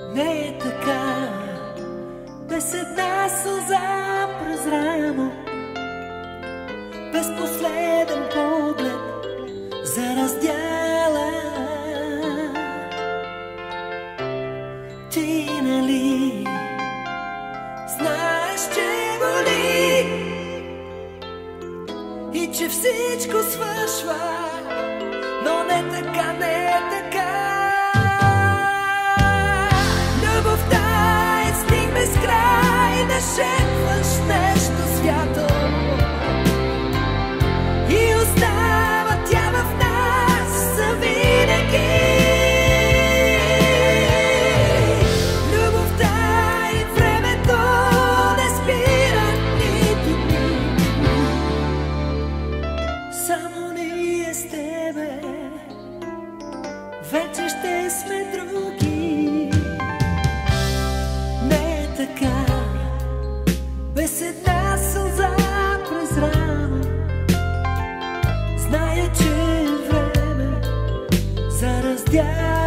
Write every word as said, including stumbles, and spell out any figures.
Не е така, без една сълза през рамо, без последен поглед за раздяла. Ти нали знаеш, че боли и че всичко свършва, но не така, не така. Любовта е сник без край, не шепваш нещо свято и остава тя в нас завинаги. Любовта и времето не спират нито дни, само ние с тебе вече ще сме други. Не е така, без една сълза през рамо. Зная, че е време за раздяла.